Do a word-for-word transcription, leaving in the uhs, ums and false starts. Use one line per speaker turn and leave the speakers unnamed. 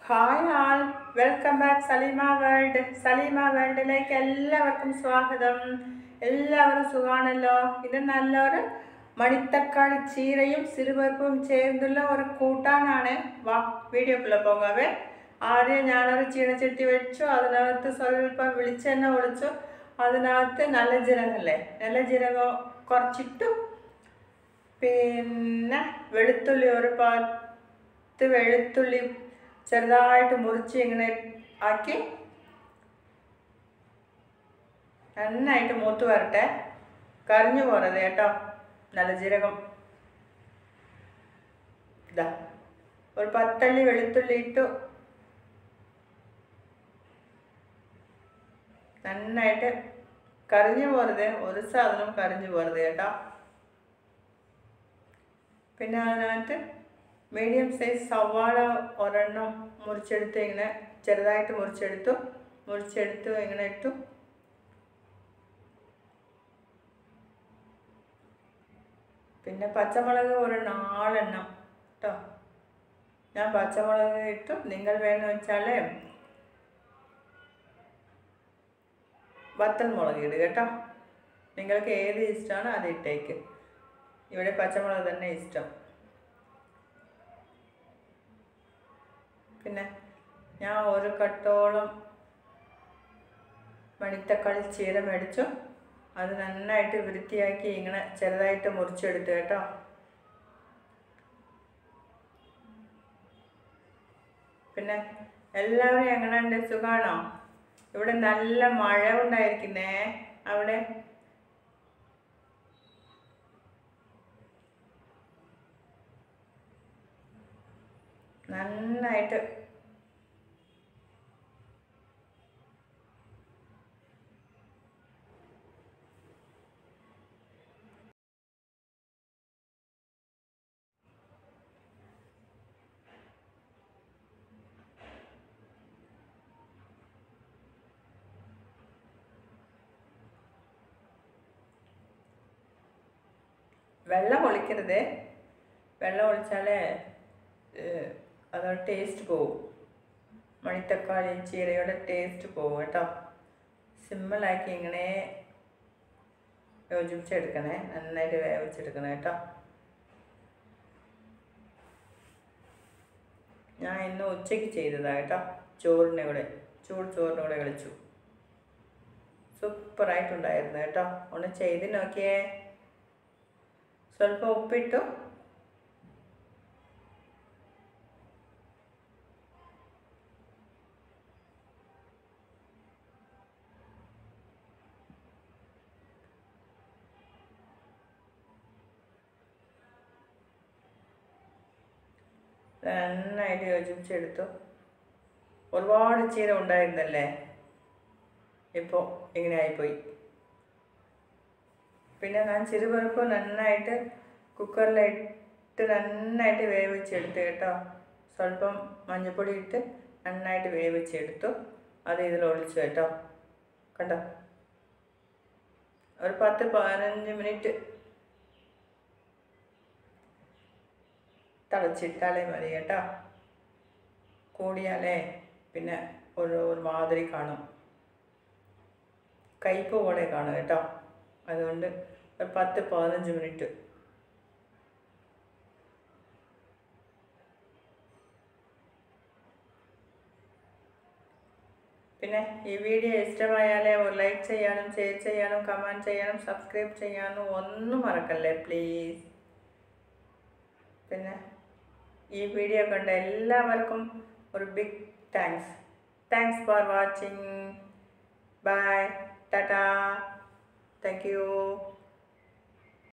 Hi all, welcome back Saleema world. Saleema വേൾഡിലേക്ക് എല്ലാവർക്കും സ്വാഗതം. എല്ലാവരും സുഖമാണല്ലോ. ഇത് നല്ലൊരു മണിത്തക്കാളി ചീരയും സിറുപരിപ്പും ചേർന്നുള്ള ഒരു കൂട്ടാനാണ്. വാ വീഡിയോക്കുള്ള പോകാവേ. ആദ്യം ഞാനൊരു ചീനച്ചട്ടി വെച്ചു, അതിനകത്ത് സ്വല്പം വെളിച്ചെണ്ണ ഒഴിച്ചു, അതിനകത്ത് നല്ല ജീരകമല്ലേ നല്ല ജീരകം കുറച്ചിട്ടു, പിന്നെ വെളുത്തുള്ളി ഒരു പത്ത് വെളുത്തുള്ളി ചെറുതായിട്ട് മുറിച്ച് ഇങ്ങനെ ആക്കി നന്നായിട്ട് മൂത്ത് വരട്ടെ, കറിഞ്ഞു പോരത് കേട്ടോ. നല്ല ജീരകം ഇതാ ഒരു പത്തള്ളി വെളുത്തുള്ളി ഇട്ടു, നന്നായിട്ട് കറിഞ്ഞു പോരുത്, ഒരു സാധനം കറിഞ്ഞു പോരുത് കേട്ടോ. പിന്നെ അതിനകത്ത് മീഡിയം സൈസ് സവാള ഒരെണ്ണം മുറിച്ചെടുത്ത് ഇങ്ങനെ ചെറുതായിട്ട് മുറിച്ചെടുത്തു മുറിച്ചെടുത്ത് ഇങ്ങനെ ഇട്ടു. പിന്നെ പച്ചമുളക് ഒരു നാലെണ്ണം കേട്ടോ. ഞാൻ പച്ചമുളക് ഇട്ടു. നിങ്ങൾ വേണമെന്ന് വെച്ചാൽ വത്തൽ മുളക് ഇടുക കേട്ടോ. നിങ്ങൾക്ക് ഏത് ഇഷ്ടമാണോ അത് ഇട്ടേക്ക്. ഇവിടെ പച്ചമുളക് തന്നെ ഇഷ്ടം. പിന്നെ ഞാൻ ഒരു കട്ടോളം മണിത്തക്കാളി ചീര മേടിച്ചു, അത് നന്നായിട്ട് വൃത്തിയാക്കി ഇങ്ങനെ ചെറുതായിട്ട് മുറിച്ചെടുത്തു കേട്ടോ. പിന്നെ എല്ലാവരും എങ്ങനെയുണ്ട്, സുഖമാണോ? ഇവിടെ നല്ല മഴ ഉണ്ടായിരിക്കുന്നേ. അവിടെ നന്നായിട്ട് വെള്ളം ഒഴിക്കരുത്. വെള്ളം ഒഴിച്ചാലേ അതോടെ ടേസ്റ്റ് പോവും. മണിത്തക്കാളി ചീരയുടെ ടേസ്റ്റ് പോവും കേട്ടോ. സിമ്പിളാക്കി ഇങ്ങനെ യോജിപ്പിച്ചെടുക്കണേ, നന്നായിട്ട് വേവിച്ചെടുക്കണം കേട്ടോ. ഞാൻ ഇന്ന് ഉച്ചയ്ക്ക് ചെയ്തതാണ് കേട്ടോ. ചോറിൻ്റെ കൂടെ ചൂട് ചോറിൻ്റെ കൂടെ കളിച്ചു. സൂപ്പറായിട്ടുണ്ടായിരുന്നു കേട്ടോ. ഒന്ന് ചെയ്ത് നോക്കിയേ. സ്വല്പം ഉപ്പിട്ടു, നന്നായിട്ട് യോജിപ്പിച്ചെടുത്തു. ഒരുപാട് ചീര ഉണ്ടായിരുന്നല്ലേ, ഇപ്പോൾ ഇങ്ങനെ ആയിപ്പോയി. പിന്നെ ഞാൻ ചെറുപരിപ്പ് നന്നായിട്ട് കുക്കറിലിട്ട് നന്നായിട്ട് വേവിച്ചെടുത്തു കേട്ടോ. സ്വല്പം മഞ്ഞൾപ്പൊടി ഇട്ട് നന്നായിട്ട് വേവിച്ചെടുത്തു. അത് ഇതിൽ ഒഴിച്ചു കേട്ടോ. കണ്ടോ, ഒരു പത്ത് പതിനഞ്ച് മിനിറ്റ് തിളച്ചിട്ടാലേ മതി കേട്ടോ. കൂടിയാലേ പിന്നെ ഒരു ഒരു മാതിരി കാണും, കയ്പ്പ് പോലെ കാണും കേട്ടോ. അതുകൊണ്ട് ഒരു പത്ത് പതിനഞ്ച് മിനിറ്റ്. പിന്നെ ഈ വീഡിയോ ഇഷ്ടമായാലേ ഒരു ലൈക്ക് ചെയ്യാനും ഷെയർ ചെയ്യാനും കമൻറ്റ് ചെയ്യാനും സബ്സ്ക്രൈബ് ചെയ്യാനും ഒന്നും മറക്കല്ലേ പ്ലീസ്. പിന്നെ ഈ വീഡിയോ കണ്ട എല്ലാവർക്കും ഒരു big thanks. Thanks for watching. Bye, tata, thank U.